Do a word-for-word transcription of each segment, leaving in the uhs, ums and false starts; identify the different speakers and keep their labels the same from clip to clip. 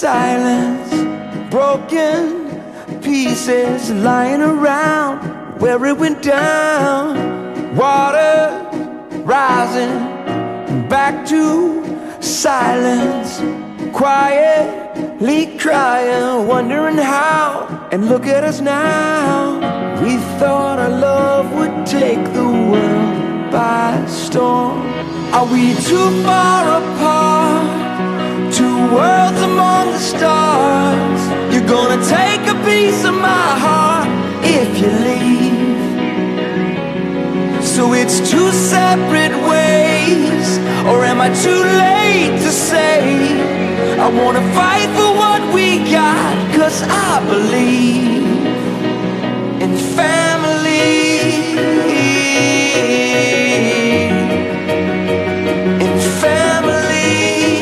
Speaker 1: silence, broken pieces lying around where it went down. Water rising back to silence, quietly crying, wondering how. And look at us now. We thought our love would take the world by storm. Are we too far apart? Two worlds among the stars. You're gonna take a piece of my heart if you leave. So it's two separate ways, or am I too late to say I wanna fight for what we got? 'Cause I believe in family, in family.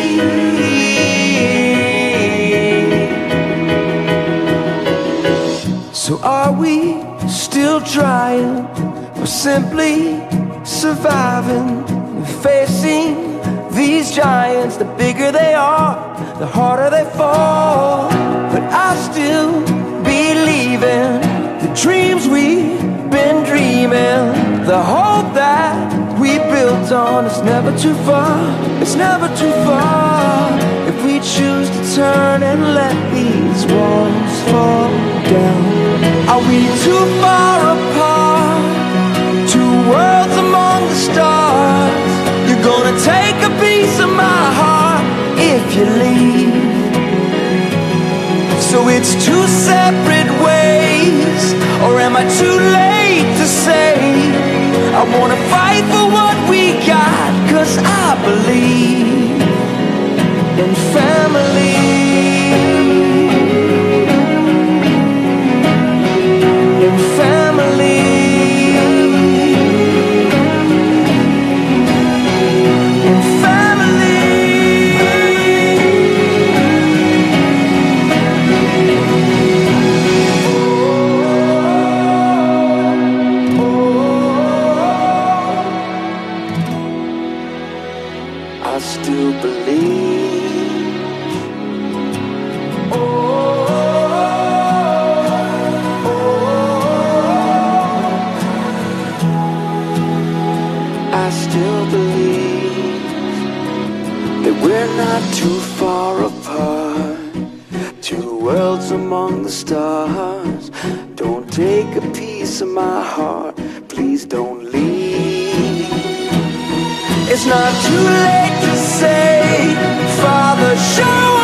Speaker 1: So are we still trying, or simply surviving, facing these giants? The bigger they are, the harder they fall. But I still believe in the dreams we've been dreaming. The hope that we built on is never too far, it's never too far. If we choose to turn and let these walls fall down. Are we too far apart? Two worlds among the stars. You're gonna take a piece of my heart if you leave. So it's two separate ways, or am I too late to say I wanna fight for what we got? 'Cause I believe in family, in family. I still believe. Oh, oh, oh. I still believe that we're not too far apart. Two worlds among the stars. Don't take a piece of my heart, please don't leave. It's not too late to say, Father, show